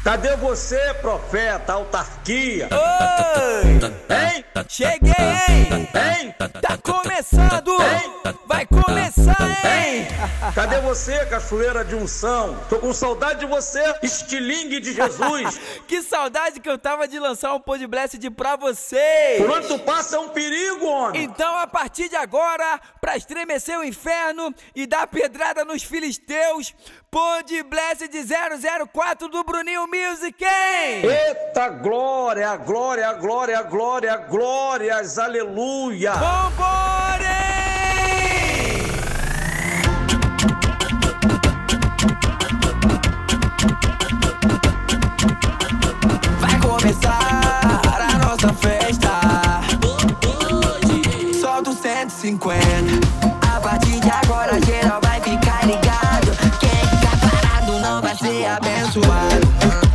Cadê você, profeta, autarquia? Oi! Hein? Cheguei, hein? Hein? Tá começando! Hein? Vai começar, hein? Cadê você, cachoeira de unção? Tô com saudade de você, estilingue de Jesus. Que saudade que eu tava de lançar um Podblessed pra vocês! Por onde tu passa é um perigo, homem. Então, a partir de agora, pra estremecer o inferno e dar pedrada nos filisteus, Podblessed 004 do Bruninho Music, hein? Eita glória, glória, glória, glória, glórias, aleluia. Vambora, hein? Vai começar a nossa festa. Solta o 150. A partir de agora geral vai ficar ligado. Quem ficar parado não vai ser abençoado.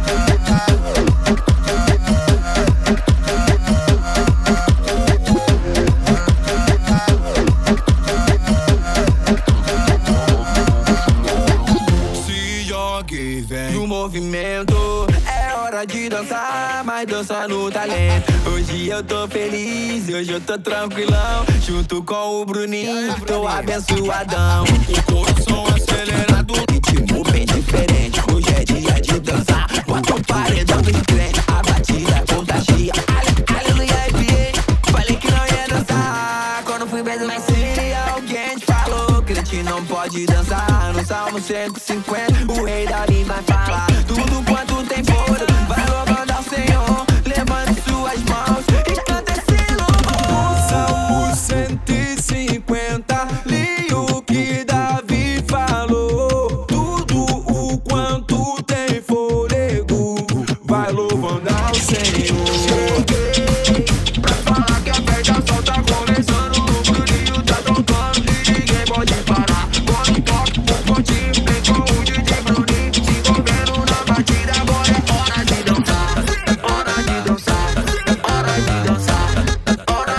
Se jogue, vem no movimento. É hora de dançar, mas dança no talento. Hoje eu tô feliz, hoje eu tô tranquilão. Junto com o Bruninho, tô abençoadão. O coração acelerado, ritmo bem diferente. Hoje é dia de dançar, bota o paredão dos crentes. A batida contagia, aleluia, enviei. Falei que não ia dançar, quando fui ver mais cedo, alguém te falou que a gente não pode dançar. No Salmo 150, o rei Davi vai falar. Tudo quanto tem foro, vai louvando ao Senhor. Levante suas mãos e canta esse louvor. Salmo 150, li o que Davi falou. Tudo o quanto tem fôlego, vai louvando ao Senhor. Cheguei pra falar que a festa só tá começando. O Bruninho tá tocando e ninguém pode parar. Quando toca o pontinho, vem com o DJ Bruninho. Se envolvendo na batida, agora é hora de dançar. Hora de dançar, hora de dançar, hora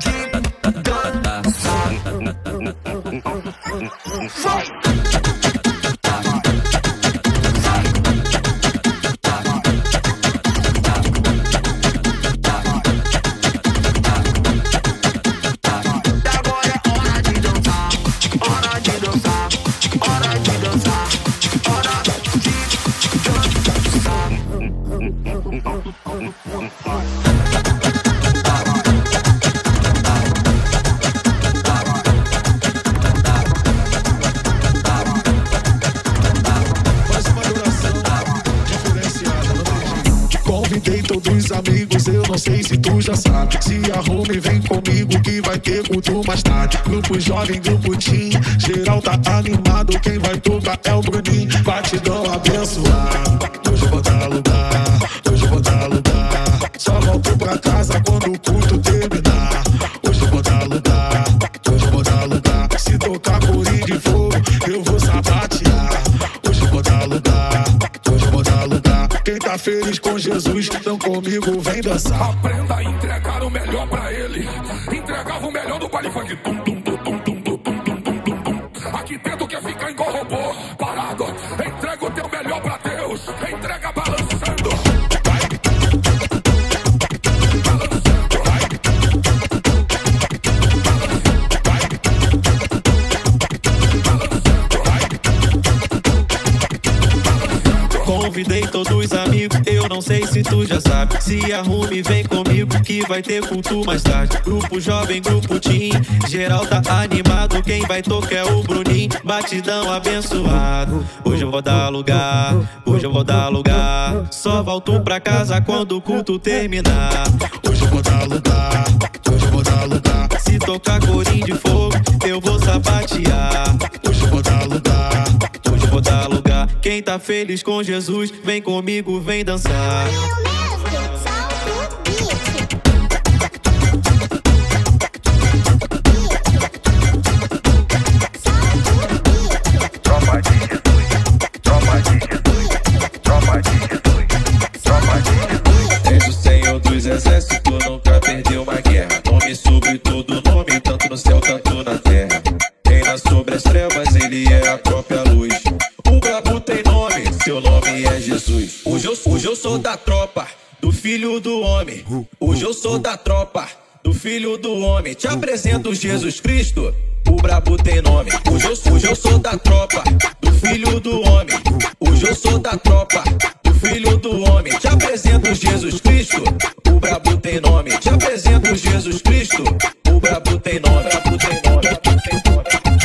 Convidei todos os amigos, eu não sei se tu já sabe. Se arrume, vem comigo que vai ter culto mais tarde. Grupo jovem, grupo teen, geral tá animado. Quem vai tocar é o Bruninho, batidão abençoado. Hoje eu vou dar lugar, hoje eu vou dar lugar. Só volto pra casa quando o culto terminar. Hoje eu vou dar lugar, hoje eu vou dar lugar. Se tocar corinho de fogo, eu vou sapatear. Hoje eu vou dar lugar, hoje eu vou dar lugar. Quem tá feliz com Jesus, então comigo vem dançar. Aprenda a entregar o melhor pra ele. Entregava o melhor do baile funk. Tum, tum, tum, tum, tum, tum, tum, tum, tum, tum. Aqui dentro quer ficar igual robô, parado. Entrega o teu melhor pra Deus. Entrega balançando. Convidei todos os amigos, eu não sei se tu já sabe. Se arrume, vem comigo que vai ter culto mais tarde. Grupo jovem, grupo teen, geral tá animado. Quem vai tocar é o Bruninho, batidão abençoado. Hoje eu vou dar lugar, hoje eu vou dar lugar. Só volto pra casa quando o culto terminar. Hoje eu vou dar lugar, hoje eu vou dar lugar. Se tocar corinho de fogo, eu vou sapatear. Hoje eu vou dar lugar, hoje eu vou dar lugar. Quem tá feliz com Jesus, vem comigo, vem dançar. Tropa de Jesus, tropa de Jesus, tropa de Jesus, tropa de Jesus. És o Senhor dos exércitos, nunca perdeu uma guerra. Nome sobre todo nome, tanto no céu, tanto na terra. Reina sobre as trevas, ele é a própria luz. O brabo tem nome, seu nome é Jesus. Jesus. Hoje eu sou da tropa do Filho do Homem. Hoje eu sou da tropa do Filho do Homem. Te apresento Jesus Cristo, o brabo tem nome. Hoje eu sou da tropa do Filho do Homem. Hoje eu sou da tropa do Filho do Homem. Te apresento Jesus Cristo, o brabo tem nome. Te apresento Jesus Cristo, o brabo tem nome. Brabo tem nome, brabo tem nome.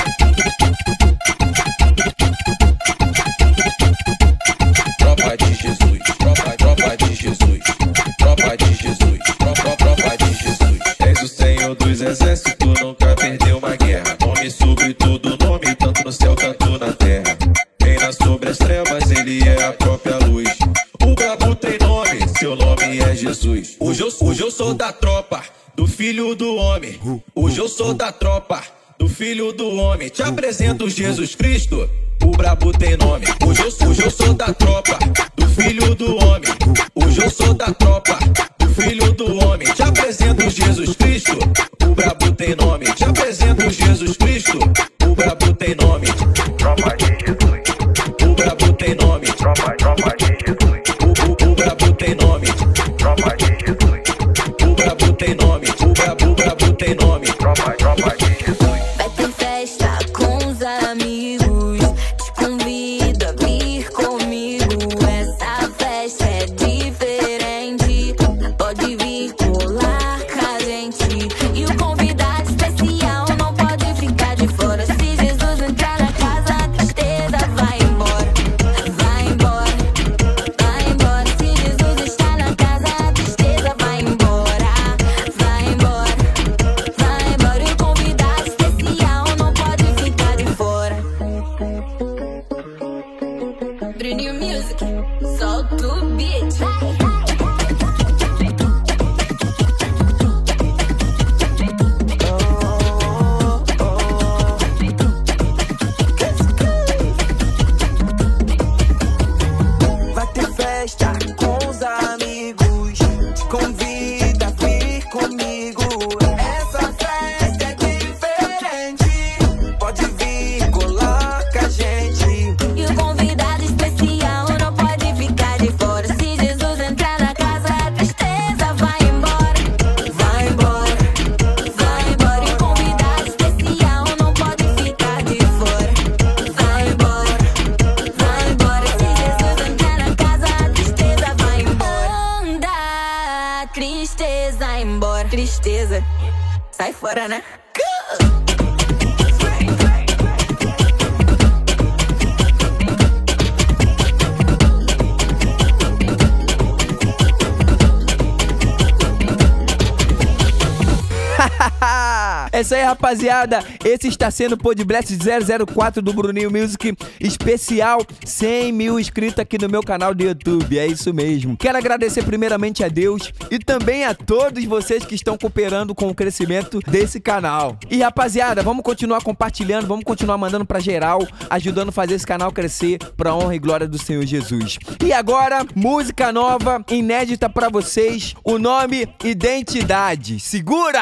Tropa de Jesus, tropa de Jesus, tropa de Jesus, tropa de Jesus. És o Senhor dos exércitos, nunca perdeu uma guerra. Nome sobre todo nome, tanto no céu quanto na terra. Reina sobre as trevas, ele é a própria luz. O brabo tem nome, seu nome é Jesus. Hoje eu sou da tropa do Filho do Homem. Hoje eu sou da tropa do Filho do Homem. Te apresento Jesus Cristo, o brabo tem nome. Hoje eu sou da tropa do Filho do Homem. Hoje eu sou da tropa do Filho do Homem. Te apresento Jesus Cristo, o brabo tem nome. Te apresento Jesus Cristo, o brabo tem nome. Tropa de Jesus, o brabo tem nome. Tropa de Jesus, o brabo tem nome. Tropa de Jesus, o brabo tem nome. O brabo tem nome. Tropa de Jesus. Vai ter festa com os amigos, te convido a vir comigo. Essa festa é diferente, pode vir colar com a gente. E o convidado especial não pode ficar de fora. Se Jesus entrar na casa, a tristeza vai embora. Vai embora, vai embora. Se Jesus está na casa, a tristeza vai embora. Vai embora, vai embora. E o convidado especial não pode ficar de fora. Bruninho Music, solta o beat. Vai ter festa com os amigos, te convido a vir comigo. Essa festa é diferente, pode vir colar com a gente. E o convidado especial não pode ficar de fora. Se Jesus entrar na casa, a tristeza vai embora. Vai embora, vai embora. E o convidado especial não pode ficar de fora. Vai embora, vai embora. Se Jesus entrar na casa, a tristeza vai embora. Anda, tristeza embora. Tristeza, sai fora, né? É isso aí, rapaziada. Esse está sendo o Podblessed 004 do Bruninho Music, especial 100 mil inscritos aqui no meu canal do YouTube. É isso mesmo. Quero agradecer primeiramente a Deus e também a todos vocês que estão cooperando com o crescimento desse canal. E, rapaziada, vamos continuar compartilhando, vamos continuar mandando pra geral, ajudando a fazer esse canal crescer pra honra e glória do Senhor Jesus. E agora, música nova, inédita pra vocês, o nome Identidade. Segura!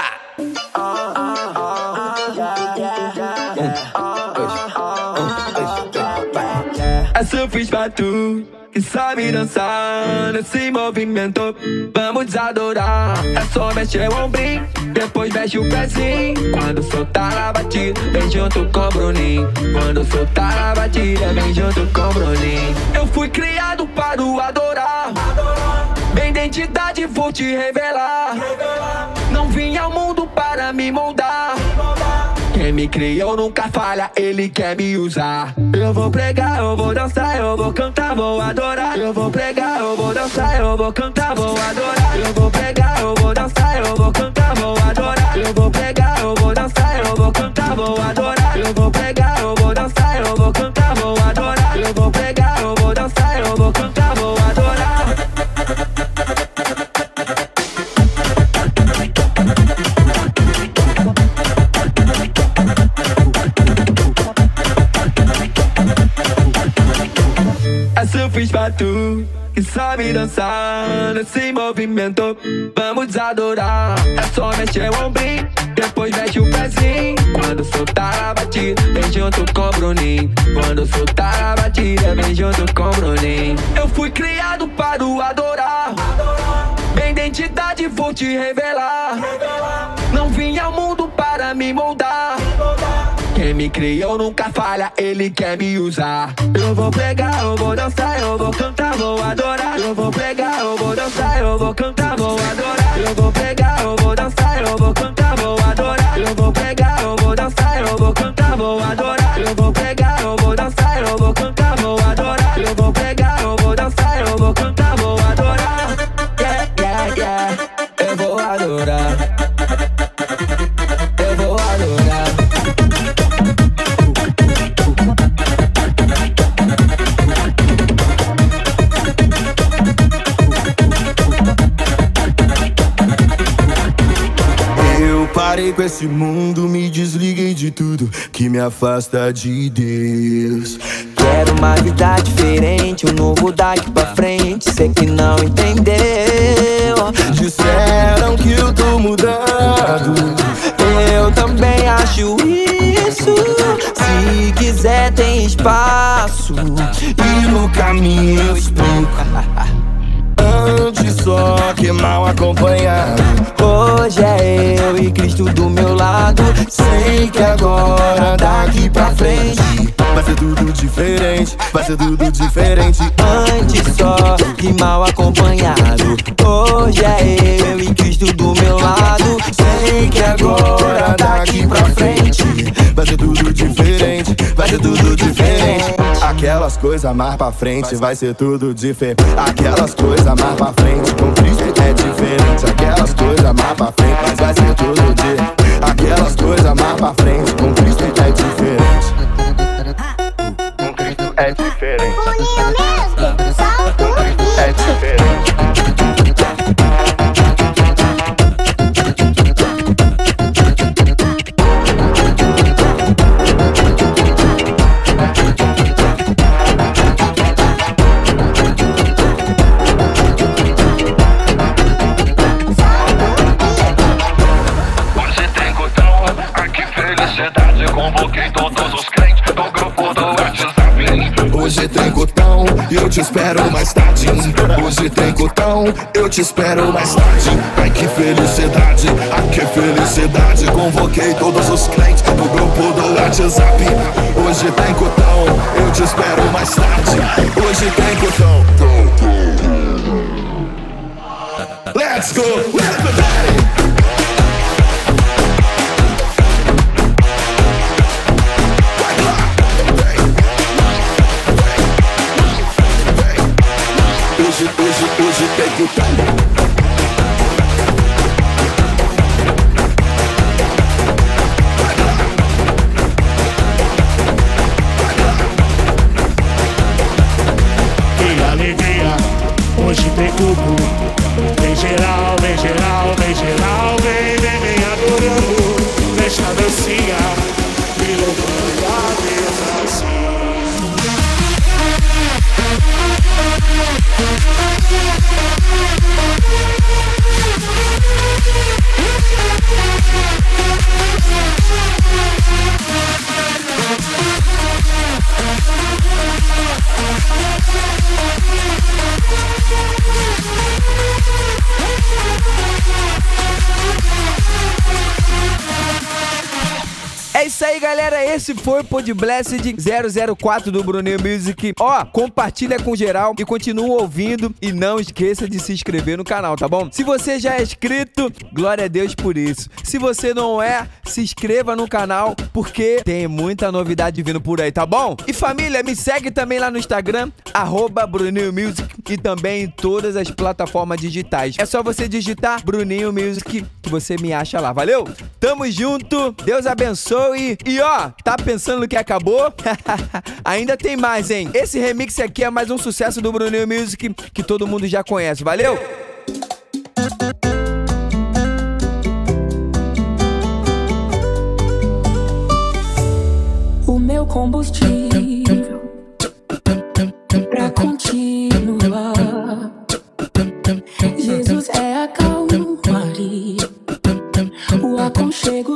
Essa eu fiz pra tu, que sabe dançar nesse movimento. Vamos adorar. É só mexer o ombrinho, depois mexe o pezinho. Quando soltar a batida, vem junto com o Bruninho. Quando soltar a batida, vem junto com o Bruninho. Eu fui criado para o adorar. Minha identidade vou te revelar. Não vim ao mundo para me moldar. Quem me criou nunca falha, ele quer me usar. Eu vou pregar, eu vou dançar, eu vou cantar, vou adorar. Eu vou pregar, eu vou dançar, eu vou cantar, vou adorar. Eu vou pregar, eu vou dançar, eu vou cantar, vou adorar. Eu vou pregar, eu vou dançar, eu vou cantar, vou adorar. Eu vou pregar, eu vou dançar, eu vou cantar, vou adorar. Eu vou pregar, eu vou dançar, eu vou cantar, vou adorar. Essa eu fiz pra tu, que sabe dançar nesse movimento. Vamos adorar. É só mexer o ombrinho, depois mete o pezinho. Quando soltar a batida, vem junto com o Bruninho. Quando soltar a batida, vem junto com o Bruninho. Eu fui criado para o adorar. Minha identidade vou te revelar. Não vim ao mundo para me moldar. Quem me criou nunca falha, ele quer me usar. Eu vou pegar, eu vou dançar, eu vou cantar, vou adorar. Eu vou pegar, eu vou dançar, eu vou cantar, vou adorar. Eu vou pegar, eu vou dançar, eu vou cantar, vou adorar. Eu vou pegar, eu vou dançar, eu vou cantar, vou adorar. Eu vou pegar, eu vou dançar, eu vou cantar, vou adorar. Eu vou pegar, eu vou dançar, eu vou cantar, vou adorar. Yeah, yeah, yeah. Eu vou adorar. Eu vou adorar. Parei com esse mundo, me desliguei de tudo que me afasta de Deus. Quero uma vida diferente, um novo daqui pra frente. Sei que não entendeu. Disseram que eu tô mudado, Eu também acho isso. Se quiser tem espaço. e no caminho eu explico. Antes só que mal acompanhado. Hoje é eu e Cristo do meu lado. Sei que agora daqui pra frente vai ser tudo diferente, vai ser tudo diferente. Antes só que mal acompanhado. Hoje é eu e Cristo do meu lado. Sei que agora daqui pra frente vai ser tudo diferente, vai ser tudo diferente. Aquelas coisas mais pra frente vai ser tudo diferente. Aquelas coisas mais pra frente com Cristo é diferente. Aquelas coisas mais pra frente vai ser tudo diferente. Aquelas coisas mais pra frente com Cristo é diferente. Com Cristo é diferente. É diferente. Convoquei todos os crentes do grupo do WhatsApp. Hoje tem cotão, eu te espero mais tarde. Hoje tem cotão, eu te espero mais tarde. Ai que felicidade, ai que felicidade. Convoquei todos os crentes do grupo do WhatsApp. Hoje tem cotão, eu te espero mais tarde. Hoje tem cotão. Let's go, everybody! Hoje tem que Que alegria, hoje tem tudo. Vem geral, vem geral, vem geral. Vem adorando. Deixa a dancinha me louvando a Deus assim. É isso aí, galera. Esse foi o Podblessed 004 do Bruninho Music. Ó, compartilha com geral e continua ouvindo. E não esqueça de se inscrever no canal, tá bom? Se você já é inscrito, glória a Deus por isso. Se você não é, se inscreva no canal, porque tem muita novidade vindo por aí, tá bom? E família, me segue também lá no Instagram, @Bruninho Music, e também em todas as plataformas digitais. É só você digitar Bruninho Music que você me acha lá, valeu? Tamo junto, Deus abençoe. E ó, tá pensando que acabou? Ainda tem mais, hein? Esse remix aqui é mais um sucesso do Bruninho Music que todo mundo já conhece, valeu? O meu combustível pra continuar. Jesus é a calmaria, o aconchego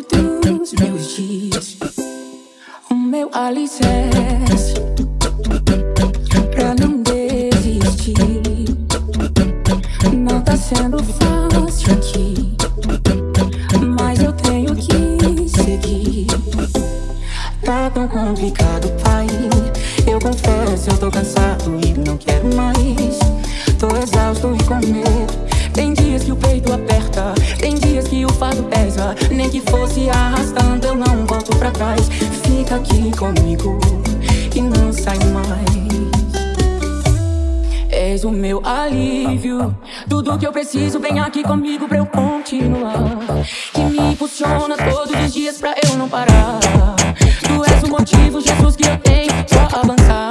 medo. Tem dias que o peito aperta, tem dias que o fardo pesa. Nem que fosse arrastando eu não volto pra trás. Fica aqui comigo e não sai mais. És o meu alívio, tudo que eu preciso vem aqui comigo pra eu continuar. Que me impulsiona todos os dias pra eu não parar. Tu és o motivo, Jesus, que eu tenho pra avançar.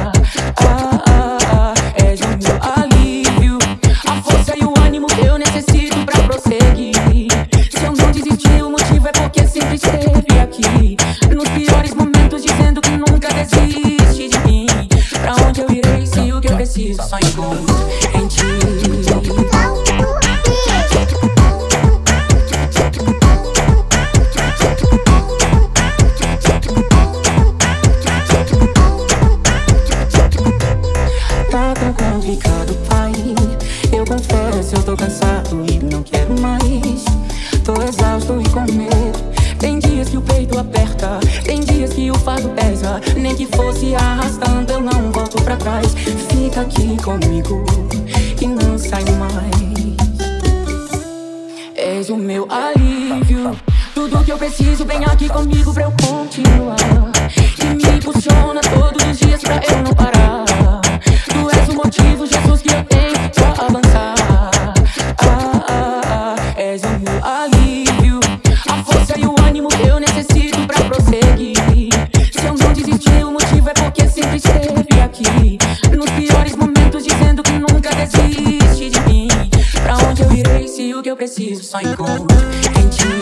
És o meu alívio, a força e o ânimo que eu necessito pra prosseguir. Se eu não desistir, o motivo é porque sempre esteve aqui. Nos piores momentos dizendo que nunca desiste de mim. Pra onde eu irei se o que eu preciso só encontro em ti? Tá tão complicado, pai. Eu confesso, eu tô cansado e não quero mais. Tô exausto e com medo. Tem dias que o peito aperta, tem dias que o fardo pesa. Nem que fosse arrastando eu não volto pra trás. Fica aqui comigo e não sai mais. És o meu alívio, tudo que eu preciso vem aqui comigo pra eu continuar. Que me impulsiona todos os dias pra eu não parar. Tu és o motivo, Jesus, que eu tenho pra avançar. És o meu alívio, a força e o ânimo que eu necessito pra prosseguir. Se eu não desistir, o motivo é porque sempre esteve aqui. Nos piores momentos dizendo que nunca desiste de mim. Pra onde eu irei se o que eu preciso só encontro em ti?